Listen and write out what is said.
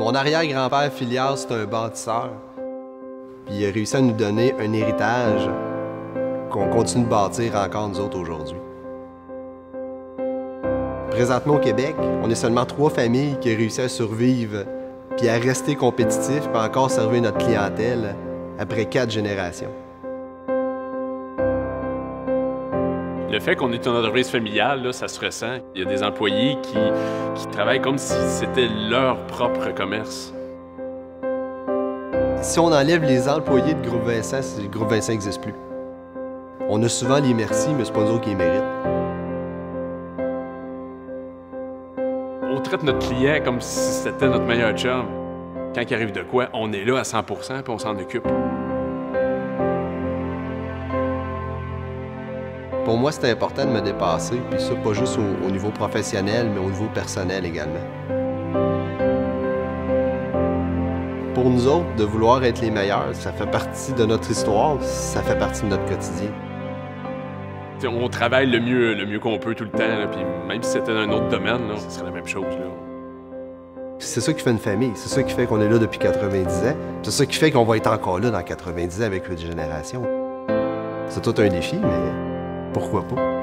Mon arrière-grand-père Filiard, c'est un bâtisseur. Puis il a réussi à nous donner un héritage qu'on continue de bâtir encore nous autres aujourd'hui. Présentement au Québec, on est seulement 3 familles qui ont réussi à survivre puis à rester compétitifs puis encore servir notre clientèle après 4 générations. Le fait qu'on est une entreprise familiale, là, ça se ressent. Il y a des employés qui travaillent comme si c'était leur propre commerce. Si on enlève les employés de Groupe Vincent, le Groupe Vincent n'existe plus. On a souvent les merci, mais c'est pas nous autres qui les méritent. On traite notre client comme si c'était notre meilleur chum. Quand il arrive de quoi, on est là à 100% puis on s'en occupe. Pour moi, c'était important de me dépasser, puis ça, pas juste au niveau professionnel, mais au niveau personnel également. Pour nous autres, de vouloir être les meilleurs, ça fait partie de notre histoire, ça fait partie de notre quotidien. On travaille le mieux qu'on peut tout le temps, là, puis même si c'était dans un autre domaine, là, ce serait la même chose. C'est ça qui fait une famille, c'est ça qui fait qu'on est là depuis 90 ans, c'est ça qui fait qu'on va être encore là dans 90 ans avec 8 générations. C'est tout un défi, mais pourquoi pas?